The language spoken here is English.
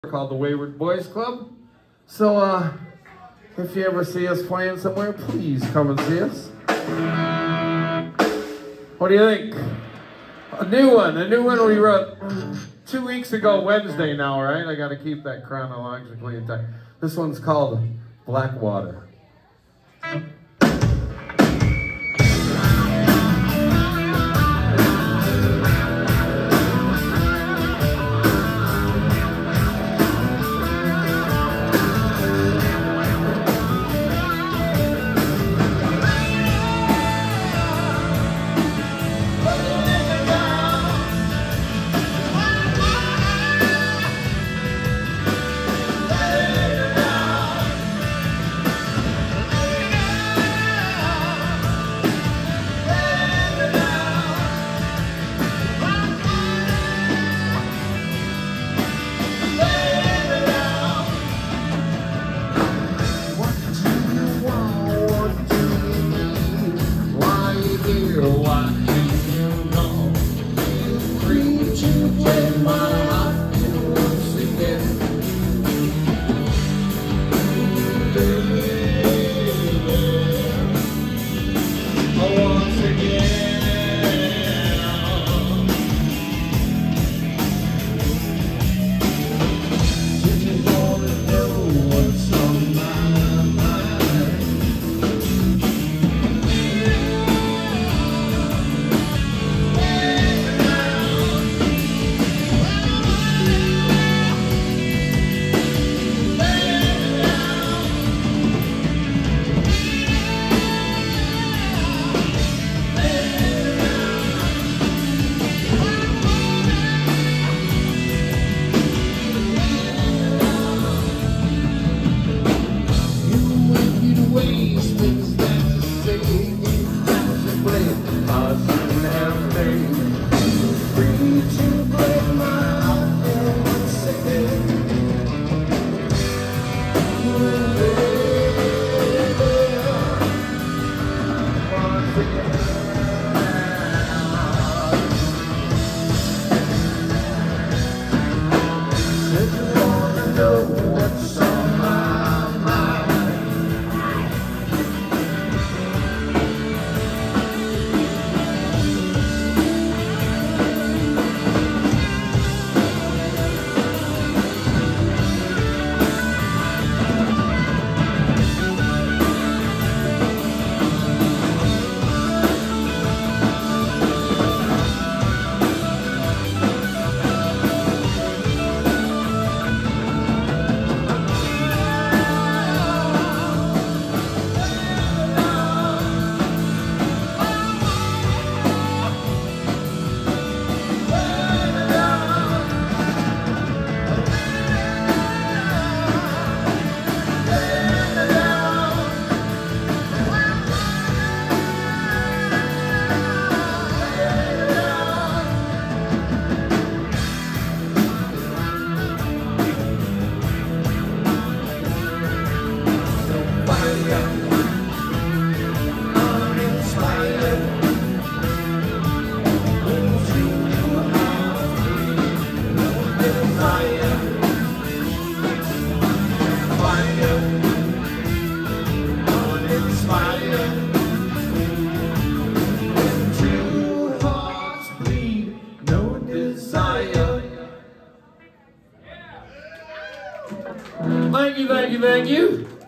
called the Wayward Boys Club. So, if you ever see us playing somewhere, please come and see us. What do you think? A new one we wrote 2 weeks ago Wednesday now, right? I gotta keep that chronologically intact. This one's called Blackwater. Thank you.